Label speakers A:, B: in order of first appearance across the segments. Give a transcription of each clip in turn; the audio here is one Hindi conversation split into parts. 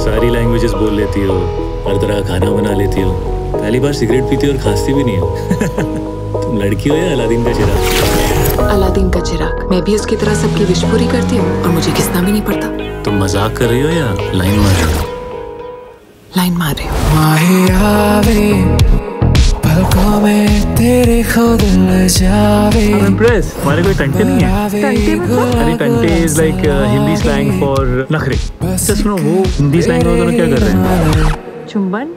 A: सारी लैंग्वेजेस बोल लेती हो, हर तरह का खाना बना लेती हो, पहली बार सिगरेट पीती हो और खांसती भी नहीं हो। तुम लड़की हो या अलादीन का चिराग?
B: अलादीन का चिराग। मैं भी उसकी तरह सबकी विश पूरी करती हूँ और मुझे घिसना भी नहीं पड़ता।
A: तुम मजाक कर रही हो या लाइन मार रही हो?
B: लाइन मार रही हूँ।
C: तेरे खुद ल जावे।
A: I'm impressed. हमारे कोई टंटे नहीं है।
B: टंटे मतलब?
A: अरे टंटे is like Hindi slang for नखरे। Just know वो हिंदी slang में दोनों क्या कर रहे हैं?
B: चुंबन?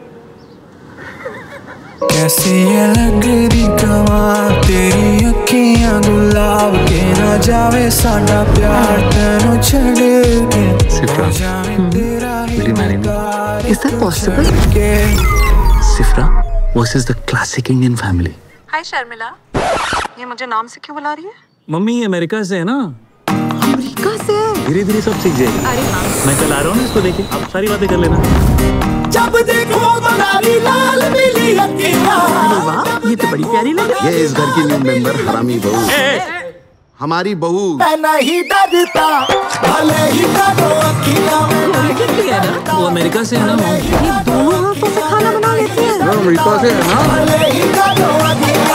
C: कैसी लगदी कमां तेरी अखियां गुलाब के ना जावे साडा प्यार तेनू छड़ के।
A: सिफ्रा, will you marry me?
B: Is that possible?
A: सिफ्रा versus the classic Indian family.
B: हाय शर्मिला, ये मुझे नाम से क्यों बुला रही है?
A: मम्मी अमेरिका से है ना?
B: अमेरिका से?
A: धीरे धीरे सब सीख जाएगी।
B: अरे हाँ।
A: मैं कल आ रहा हूँ ना इसको देखे, आप सारी बातें कर लेना।
C: जब देखो बनारी लाल मिली अकेला।
B: वाह, ये तो बड़ी प्यारी लग रही है।
D: ये इस घर की न्यू मेंबर हरामी बहू, हमारी बहू।
C: मैं नहीं डरता भले ही डरो अकेला।
A: वो अमेरिका से है ना?
B: ये दोनों हाथों से खाना बना लेती है।
A: अमेरिका से है ना?
C: भले ही डरो अकेला।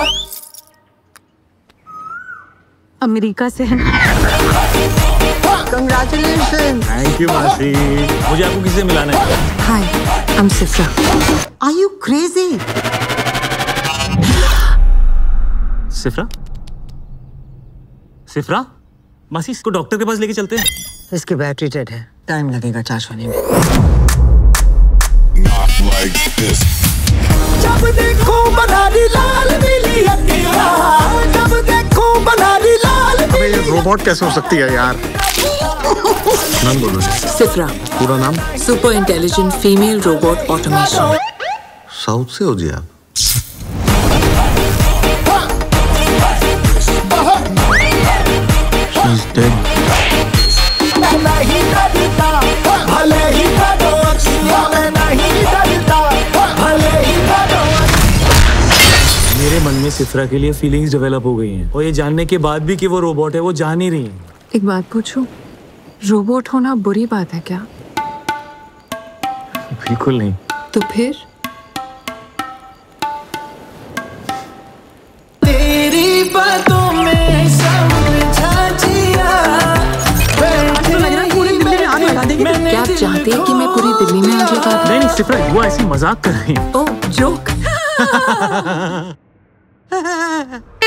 B: अमेरिका से है। Congratulations.
A: थैंक यू मासी। मुझे आपको किससे मिलाना है?
B: Hi, I'm Sifra.
E: Are you crazy?
A: सिफ्रा? सिफ्रा? मासी इसको डॉक्टर के पास लेके चलते हैं।
E: इसकी बैटरी डेड है, टाइम लगेगा चार्ज होने में।
C: जब देखो बनारी लाल मिली अकेला। जब देखो बनारी लाल मिली।
D: ये रोबोट कैसे हो सकती है यार? नाम बोलो।
B: सिफ्रा,
D: पूरा नाम?
B: Super intelligent female robot automation.
D: South से हो जी आप? She's dead.
C: मैं नहीं डरता भले ही डरो अकेला। मैं नहीं डरता भले ही डरो।
A: मेरे मन में सिफ्रा के लिए फीलिंग्स डेवलप हो गई हैं और ये जानने के बाद भी कि वो रोबोट है, वो जान ही रही है।
B: एक बात पूछूं, रोबोट होना बुरी बात है क्या?
A: बिल्कुल नहीं।
B: तो फिर?
C: तेरी बातों में समझा जिया।
B: क्या आप चाहते हैं कि मैं पूरी दिल्ली में आग लगा दूं?
A: नहीं सिफ्रा, वो ऐसी मजाक कर रही है।
B: Oh, joke.